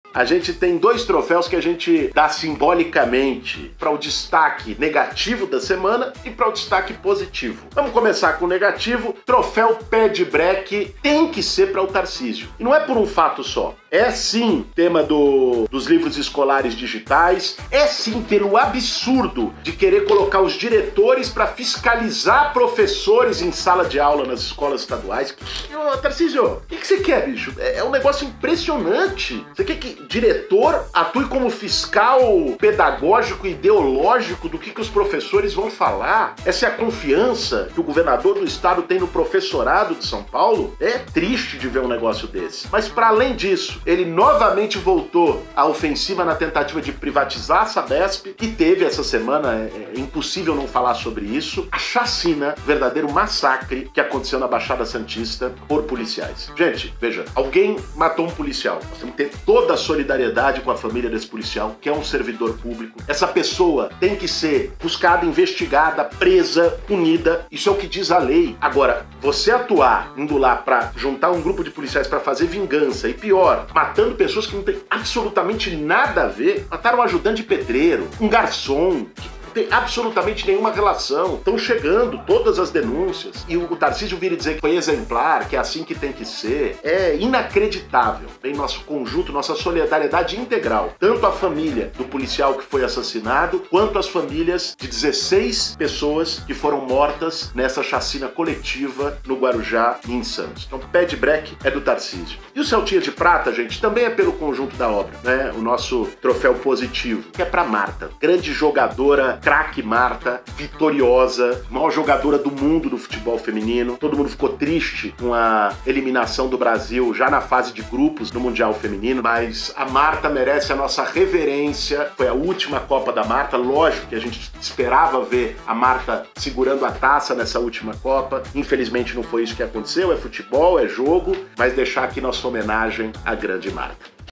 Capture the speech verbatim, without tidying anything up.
A gente tem dois troféus que a gente dá simbolicamente para o destaque negativo da semana e para o destaque positivo. Vamos começar com o negativo. Troféu Pé de Breque tem que ser para o Tarcísio. E não é por um fato só. É sim tema do, dos livros escolares digitais, é sim pelo absurdo de querer colocar os diretores para fiscalizar professores em sala de aula nas escolas estaduais. Ô, Tarcísio, o que, que você quer, bicho? É, é um negócio impressionante. Você quer que diretor atue como fiscal pedagógico e ideológico do que, que os professores vão falar? Essa é a confiança que o governador do estado tem no professorado de São Paulo? É triste de ver um negócio desse. Mas para além disso, ele novamente voltou à ofensiva na tentativa de privatizar a Sabesp e teve essa semana, é, é impossível não falar sobre isso, a chacina, verdadeiro massacre que aconteceu na Baixada Santista por policiais. Gente, veja, alguém matou um policial. Nós temos que ter toda a solidariedade com a família desse policial, que é um servidor público. Essa pessoa tem que ser buscada, investigada, presa, punida. Isso é o que diz a lei. Agora, você atuar indo lá pra juntar um grupo de policiais pra fazer vingança e pior, matando pessoas que não tem absolutamente nada a ver. Mataram um ajudante de pedreiro, um garçom, tem absolutamente nenhuma relação. Estão chegando todas as denúncias. E o Tarcísio vir dizer que foi exemplar, que é assim que tem que ser, é inacreditável. Em nosso conjunto, nossa solidariedade integral. Tanto a família do policial que foi assassinado, quanto as famílias de dezesseis pessoas que foram mortas nessa chacina coletiva no Guarujá e em Santos. Então, pé de breque é do Tarcísio. E o Celtinha de Prata, gente, também é pelo conjunto da obra, né? O nosso troféu positivo, que é pra Marta. Grande jogadora, craque Marta, vitoriosa, maior jogadora do mundo do futebol feminino. Todo mundo ficou triste com a eliminação do Brasil já na fase de grupos do Mundial Feminino, mas a Marta merece a nossa reverência. Foi a última Copa da Marta, lógico que a gente esperava ver a Marta segurando a taça nessa última Copa. Infelizmente não foi isso que aconteceu, é futebol, é jogo, mas deixar aqui nossa homenagem à grande Marta.